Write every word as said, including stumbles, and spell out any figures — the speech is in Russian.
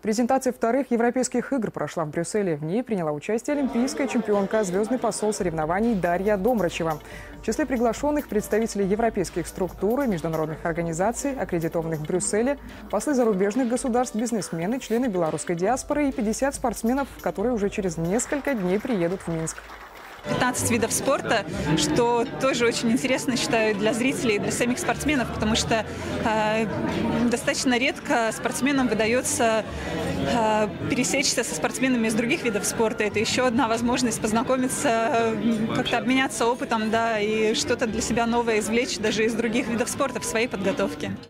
Презентация вторых европейских игр прошла в Брюсселе. В ней приняла участие олимпийская чемпионка, звездный посол соревнований Дарья Домрачева. В числе приглашенных представители европейских структур и международных организаций, аккредитованных в Брюсселе, послы зарубежных государств, бизнесмены, члены белорусской диаспоры и пятьдесят спортсменов, которые уже через несколько дней приедут в Минск. пятнадцать видов спорта, что тоже очень интересно, считаю, для зрителей и для самих спортсменов, потому что э, достаточно редко спортсменам выдается э, пересечься со спортсменами из других видов спорта. Это еще одна возможность познакомиться, как-то обменяться опытом, да, и что-то для себя новое извлечь даже из других видов спорта в своей подготовке.